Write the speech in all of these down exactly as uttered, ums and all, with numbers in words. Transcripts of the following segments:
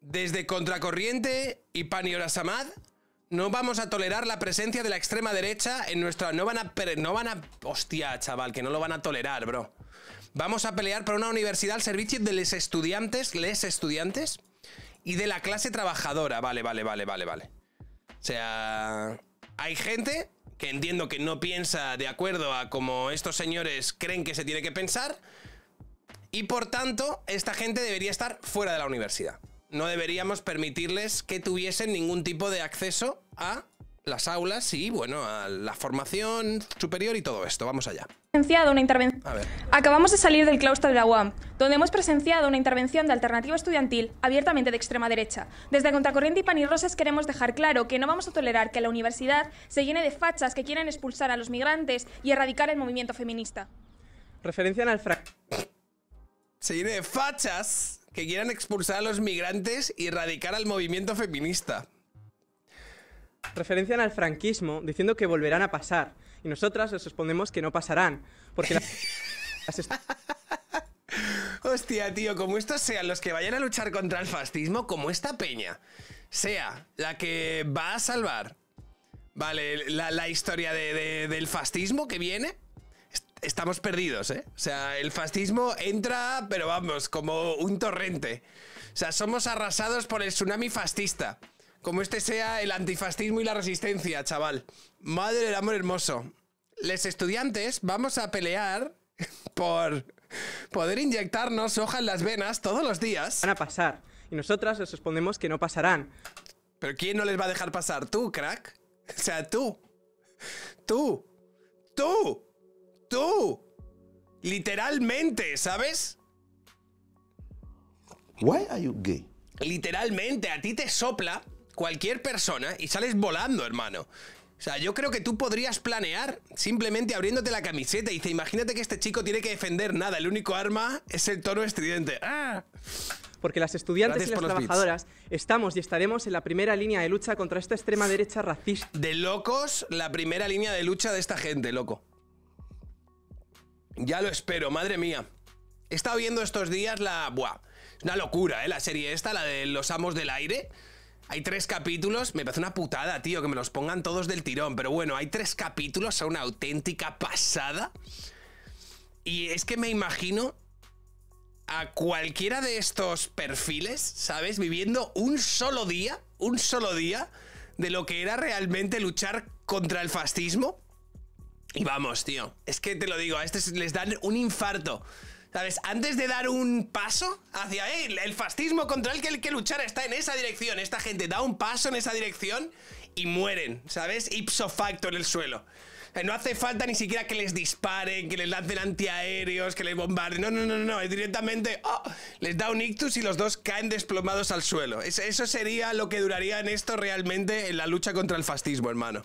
Desde Contracorriente y Pani Orasamad no vamos a tolerar la presencia de la extrema derecha en nuestra... No van a... No van a... Hostia, chaval, que no lo van a tolerar, bro. Vamos a pelear por una universidad al servicio de los estudiantes, les estudiantes y de la clase trabajadora. Vale, vale, vale, vale, vale. O sea... Hay gente que entiendo que no piensa de acuerdo a como estos señores creen que se tiene que pensar y por tanto esta gente debería estar fuera de la universidad. No deberíamos permitirles que tuviesen ningún tipo de acceso a las aulas y, bueno, a la formación superior y todo esto. Vamos allá. Presenciado una intervención. A ver. Acabamos de salir del claustro de la U A M, donde hemos presenciado una intervención de Alternativa Estudiantil abiertamente de extrema derecha. Desde Contracorriente y Panirrosas queremos dejar claro que no vamos a tolerar que la universidad se llene de fachas que quieren expulsar a los migrantes y erradicar el movimiento feminista. Referencian al fra... Se llene de fachas que quieran expulsar a los migrantes y erradicar al movimiento feminista. Referencian al franquismo diciendo que volverán a pasar. Y nosotras les respondemos que no pasarán. Porque la... Hostia, tío, como estos sean los que vayan a luchar contra el fascismo, como esta peña sea la que va a salvar, vale, la, la historia de, de, del fascismo que viene, estamos perdidos, ¿eh? O sea, el fascismo entra, pero vamos, como un torrente. O sea, somos arrasados por el tsunami fascista. Como este sea el antifascismo y la resistencia, chaval. Madre del amor hermoso. Les estudiantes vamos a pelear por poder inyectarnos hoja en las venas todos los días. Van a pasar. Y nosotras les respondemos que no pasarán. ¿Pero quién no les va a dejar pasar? ¿Tú, crack? O sea, tú. Tú. Tú. Tú. Literalmente, ¿sabes? Why are you gay? Literalmente, a ti te sopla cualquier persona y sales volando, hermano. O sea, yo creo que tú podrías planear simplemente abriéndote la camiseta y dice, imagínate que este chico tiene que defender nada, el único arma es el tono estridente. ¡Ah! Porque las estudiantes Gracias y las por los trabajadoras estamos y estaremos en la primera línea de lucha contra esta extrema derecha racista. De locos, la primera línea de lucha de esta gente, loco. Ya lo espero, madre mía. He estado viendo estos días la... Buah, es una locura, ¿eh? La serie esta, la de Los Amos del Aire. Hay tres capítulos, me parece una putada, tío, que me los pongan todos del tirón. Pero bueno, hay tres capítulos, son una auténtica pasada. Y es que me imagino a cualquiera de estos perfiles, ¿sabes? Viviendo un solo día, un solo día de lo que era realmente luchar contra el fascismo. Y vamos, tío, es que te lo digo, a estos les dan un infarto, ¿sabes? Antes de dar un paso hacia él, el fascismo contra el que hay que luchar está en esa dirección. Esta gente da un paso en esa dirección y mueren, ¿sabes? Ipso facto en el suelo. No hace falta ni siquiera que les disparen, que les lancen antiaéreos, que les bombarden. No, no, no, no, es directamente... ¡Oh! Les da un ictus y los dos caen desplomados al suelo. Eso sería lo que duraría en esto realmente en la lucha contra el fascismo, hermano.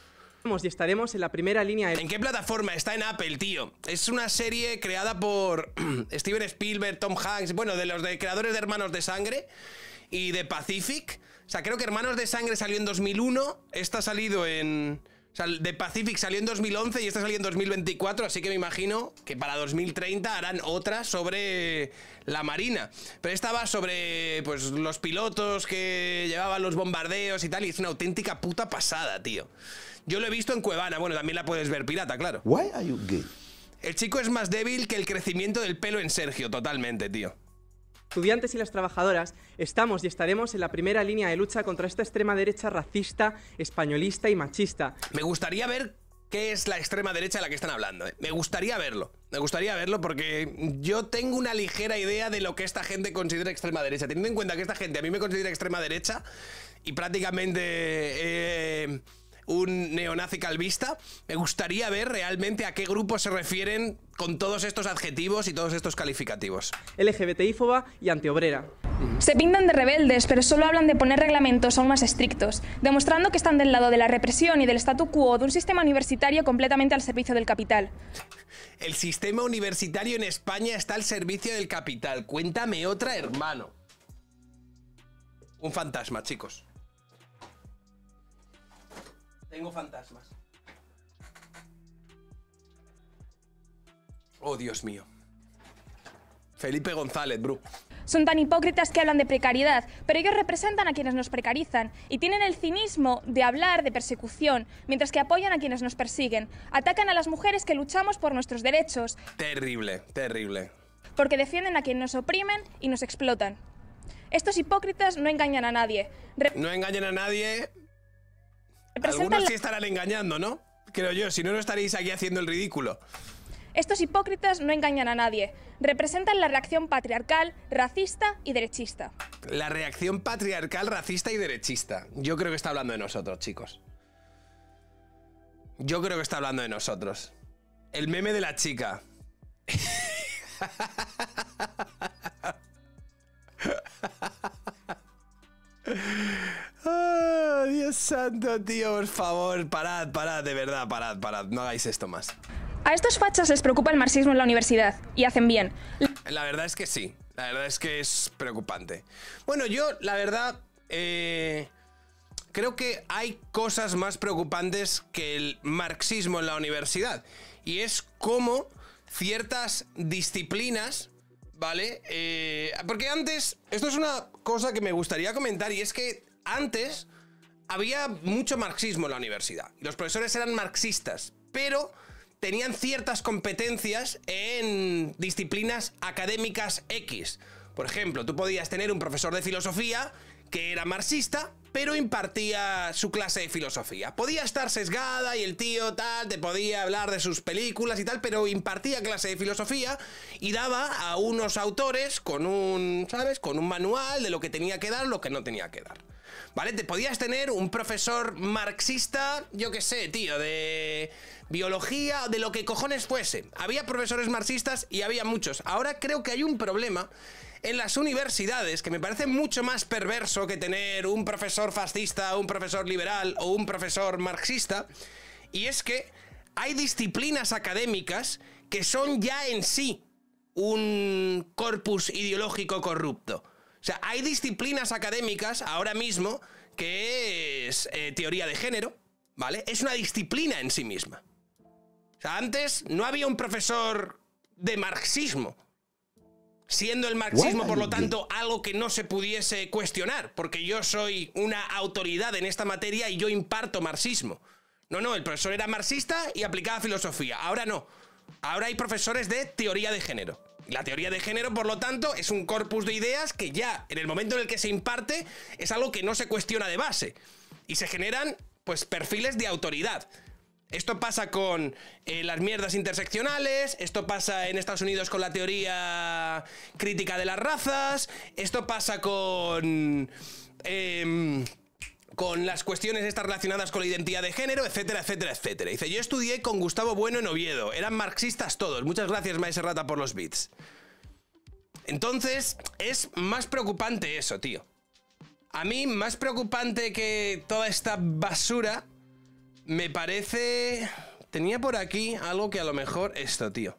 Y estaremos en la primera línea de... ¿En qué plataforma? Está en Apple, tío. Es una serie creada por Steven Spielberg, Tom Hanks, bueno, de los de creadores de Hermanos de Sangre y de Pacific. O sea, creo que Hermanos de Sangre salió en dos mil uno, esta ha salido en... O sea, de Pacific salió en dos mil once y esta salió en dos mil veinticuatro, así que me imagino que para dos mil treinta harán otra sobre la Marina. Pero esta va sobre, pues, los pilotos que llevaban los bombardeos y tal, y es una auténtica puta pasada, tío. Yo lo he visto en Cuevana, bueno, también la puedes ver pirata, claro. Why are you gay? El chico es más débil que el crecimiento del pelo en Sergio, totalmente, tío. Estudiantes y las trabajadoras estamos y estaremos en la primera línea de lucha contra esta extrema derecha racista, españolista y machista. Me gustaría ver qué es la extrema derecha de la que están hablando, ¿eh? Me gustaría verlo, me gustaría verlo porque yo tengo una ligera idea de lo que esta gente considera extrema derecha. Teniendo en cuenta que esta gente a mí me considera extrema derecha y prácticamente... Eh, un neonazi calvista, me gustaría ver realmente a qué grupo se refieren con todos estos adjetivos y todos estos calificativos. LGBTífoba y antiobrera. Se pintan de rebeldes, pero solo hablan de poner reglamentos aún más estrictos, demostrando que están del lado de la represión y del statu quo de un sistema universitario completamente al servicio del capital. El sistema universitario en España está al servicio del capital. Cuéntame otra, hermano. Un fantasma, chicos. Tengo fantasmas. Oh, Dios mío. Felipe González, bro. Son tan hipócritas que hablan de precariedad, pero ellos representan a quienes nos precarizan y tienen el cinismo de hablar de persecución, mientras que apoyan a quienes nos persiguen. Atacan a las mujeres que luchamos por nuestros derechos. Terrible, terrible. Porque defienden a quienes nos oprimen y nos explotan. Estos hipócritas no engañan a nadie. Re- No engañan a nadie. representan Algunos la- sí estarán engañando, ¿no? Creo yo, si no, no estaréis aquí haciendo el ridículo. Estos hipócritas no engañan a nadie. Representan la reacción patriarcal, racista y derechista. La reacción patriarcal, racista y derechista. Yo creo que está hablando de nosotros, chicos. Yo creo que está hablando de nosotros. El meme de la chica. Oh, Dios santo, tío, por favor, parad, parad, de verdad, parad, parad, no hagáis esto más. A estos fachas les preocupa el marxismo en la universidad, y hacen bien. La verdad es que sí, la verdad es que es preocupante. Bueno, yo, la verdad, eh, creo que hay cosas más preocupantes que el marxismo en la universidad. Y es cómo ciertas disciplinas, ¿vale? Eh, porque antes, esto es una cosa que me gustaría comentar, y es que antes había mucho marxismo en la universidad. Y los profesores eran marxistas, pero tenían ciertas competencias en disciplinas académicas X. Por ejemplo, tú podías tener un profesor de filosofía que era marxista, pero impartía su clase de filosofía. Podía estar sesgada y el tío tal, te podía hablar de sus películas y tal, pero impartía clase de filosofía y daba a unos autores con un, ¿sabes? Con un manual de lo que tenía que dar, lo que no tenía que dar. ¿Vale? Te podías tener un profesor marxista, yo qué sé, tío, de biología, de lo que cojones fuese. Había profesores marxistas y había muchos. Ahora creo que hay un problema en las universidades que me parece mucho más perverso que tener un profesor fascista, un profesor liberal o un profesor marxista. Y es que hay disciplinas académicas que son ya en sí un corpus ideológico corrupto. O sea, hay disciplinas académicas ahora mismo que es eh, teoría de género, ¿vale? Es una disciplina en sí misma. O sea, antes no había un profesor de marxismo, siendo el marxismo, por lo tanto, algo que no se pudiese cuestionar, porque yo soy una autoridad en esta materia y yo imparto marxismo. No, no, el profesor era marxista y aplicaba filosofía. Ahora no. Ahora hay profesores de teoría de género. La teoría de género, por lo tanto, es un corpus de ideas que ya, en el momento en el que se imparte, es algo que no se cuestiona de base. Y se generan, pues, perfiles de autoridad. Esto pasa con eh, las mierdas interseccionales, esto pasa en Estados Unidos con la teoría crítica de las razas, esto pasa con... Eh, con las cuestiones estas relacionadas con la identidad de género, etcétera, etcétera, etcétera. Dice, yo estudié con Gustavo Bueno en Oviedo. Eran marxistas todos. Muchas gracias, Maese Rata, por los bits. Entonces, es más preocupante eso, tío. A mí, más preocupante que toda esta basura, me parece... Tenía por aquí algo que a lo mejor... Esto, tío.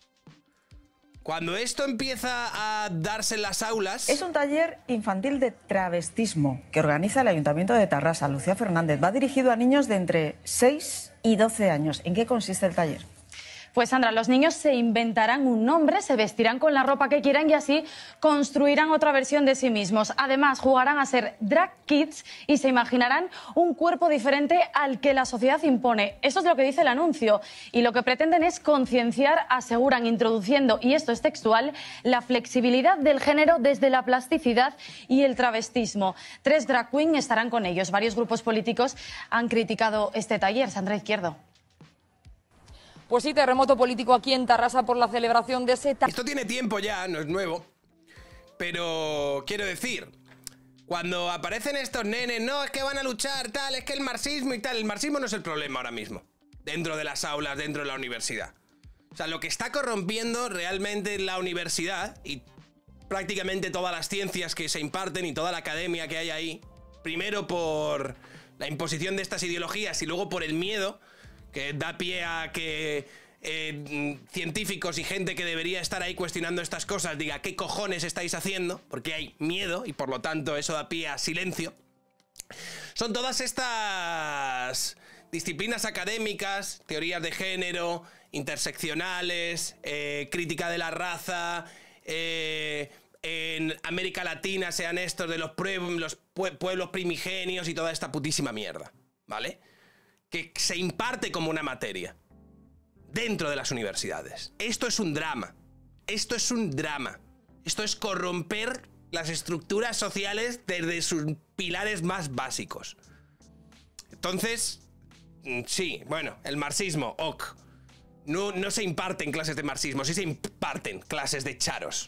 Cuando esto empieza a darse en las aulas... Es un taller infantil de travestismo que organiza el Ayuntamiento de Tarrasa. Lucía Fernández, va dirigido a niños de entre seis y doce años. ¿En qué consiste el taller? Pues Sandra, los niños se inventarán un nombre, se vestirán con la ropa que quieran y así construirán otra versión de sí mismos. Además, jugarán a ser drag kids y se imaginarán un cuerpo diferente al que la sociedad impone. Eso es lo que dice el anuncio. Y lo que pretenden es concienciar, aseguran, introduciendo, y esto es textual, la flexibilidad del género desde la plasticidad y el travestismo. Tres drag queen estarán con ellos. Varios grupos políticos han criticado este taller. Sandra Izquierdo. Pues sí, terremoto político aquí en Tarrasa por la celebración de ese... Esto tiene tiempo ya, no es nuevo. Pero quiero decir, cuando aparecen estos nenes, no, es que van a luchar, tal, es que el marxismo y tal. El marxismo no es el problema ahora mismo, dentro de las aulas, dentro de la universidad. O sea, lo que está corrompiendo realmente la universidad y prácticamente todas las ciencias que se imparten y toda la academia que hay ahí, primero por la imposición de estas ideologías y luego por el miedo, que da pie a que eh, científicos y gente que debería estar ahí cuestionando estas cosas diga ¿qué cojones estáis haciendo? Porque hay miedo y por lo tanto eso da pie a silencio. Son todas estas disciplinas académicas, teorías de género, interseccionales, eh, crítica de la raza, eh, en América Latina sean estos de los, pueblos, los pueblos primigenios y toda esta putísima mierda, ¿vale? Que se imparte como una materia dentro de las universidades. Esto es un drama. Esto es un drama. Esto es corromper las estructuras sociales desde sus pilares más básicos. Entonces, sí, bueno, el marxismo, ok. No, no se imparten clases de marxismo, sí se imparten clases de charos.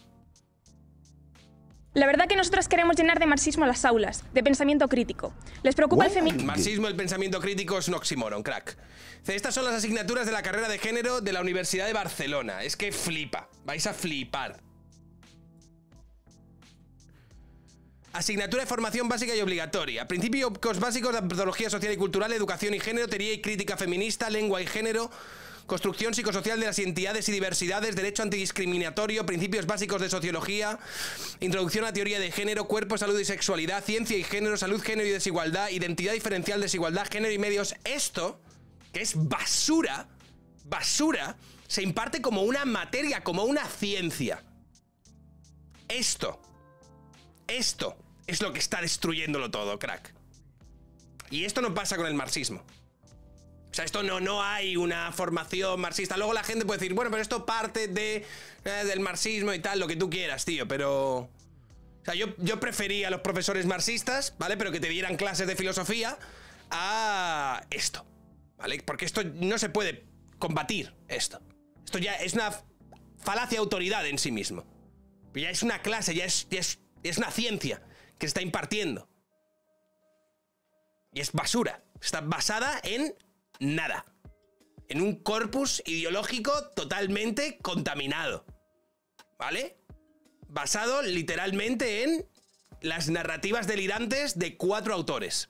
La verdad que nosotros queremos llenar de marxismo las aulas, de pensamiento crítico. Les preocupa el feminismo. Marxismo, el pensamiento crítico es un oxímoron, crack. Estas son las asignaturas de la carrera de género de la Universidad de Barcelona. Es que flipa, vais a flipar. Asignatura de formación básica y obligatoria. Principios básicos de antropología social y cultural, educación y género, teoría y crítica feminista, lengua y género, construcción psicosocial de las identidades y diversidades, derecho antidiscriminatorio, principios básicos de sociología, introducción a la teoría de género, cuerpo, salud y sexualidad, ciencia y género, salud, género y desigualdad, identidad diferencial, desigualdad, género y medios. Esto, que es basura, basura, se imparte como una materia, como una ciencia. Esto, esto es lo que está destruyéndolo todo, crack. Y esto no pasa con el marxismo. O sea, esto no, no hay una formación marxista. Luego la gente puede decir, bueno, pero esto parte de, eh, del marxismo y tal, lo que tú quieras, tío, pero... O sea, yo, yo prefería a los profesores marxistas, ¿vale? Pero que te dieran clases de filosofía a esto, ¿vale? Porque esto no se puede combatir, esto. Esto ya es una falacia de autoridad en sí mismo. Ya es una clase, ya es, ya es, ya es una ciencia que se está impartiendo. Y es basura. Está basada en... nada. En un corpus ideológico totalmente contaminado. ¿Vale? Basado literalmente en las narrativas delirantes de cuatro autores.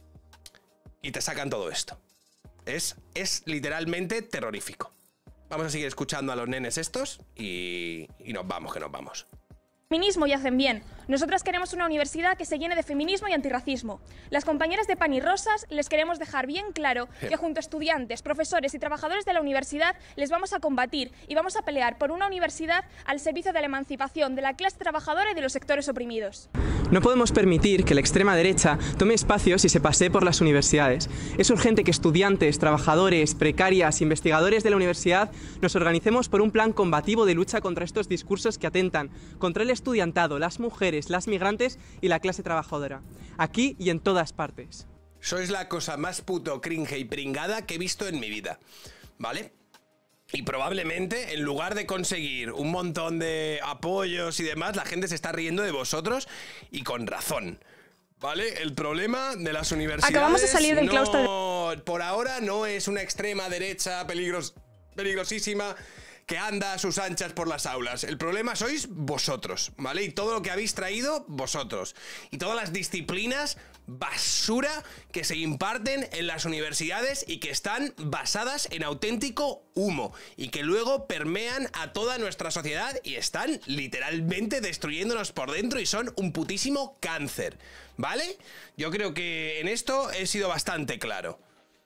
Y te sacan todo esto. Es, es literalmente terrorífico. Vamos a seguir escuchando a los nenes estos y, y nos vamos, que nos vamos. Feminismo y hacen bien. Nosotras queremos una universidad que se llene de feminismo y antirracismo. Las compañeras de Pan y Rosas les queremos dejar bien claro que junto a estudiantes, profesores y trabajadores de la universidad les vamos a combatir y vamos a pelear por una universidad al servicio de la emancipación de la clase trabajadora y de los sectores oprimidos. No podemos permitir que la extrema derecha tome espacios y se pasee por las universidades. Es urgente que estudiantes, trabajadores, precarias, investigadores de la universidad nos organicemos por un plan combativo de lucha contra estos discursos que atentan contra el estudiantado, las mujeres, las migrantes y la clase trabajadora. Aquí y en todas partes. Sois la cosa más puto cringe y pringada que he visto en mi vida, ¿vale? Y probablemente, en lugar de conseguir un montón de apoyos y demás, la gente se está riendo de vosotros y con razón, ¿vale? El problema de las universidades... Acabamos de salir del no, claustro. Por ahora no es una extrema derecha peligros, peligrosísima que anda a sus anchas por las aulas. El problema sois vosotros, ¿vale? Y todo lo que habéis traído, vosotros. Y todas las disciplinas basura que se imparten en las universidades y que están basadas en auténtico humo y que luego permean a toda nuestra sociedad y están literalmente destruyéndonos por dentro y son un putísimo cáncer, ¿vale? Yo creo que en esto he sido bastante claro.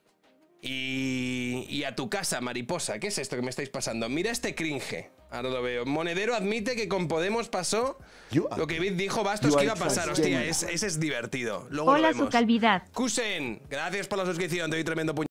Y, y a tu casa, mariposa. ¿Qué es esto que me estáis pasando? Mira este cringe. Ahora lo veo. Monedero admite que con Podemos pasó lo que dijo Bastos que iba a pasar. Hostia, es, ese es divertido. Luego Hola, lo vemos. su calvidad. Kusen, gracias por la suscripción. Te doy tremendo puño.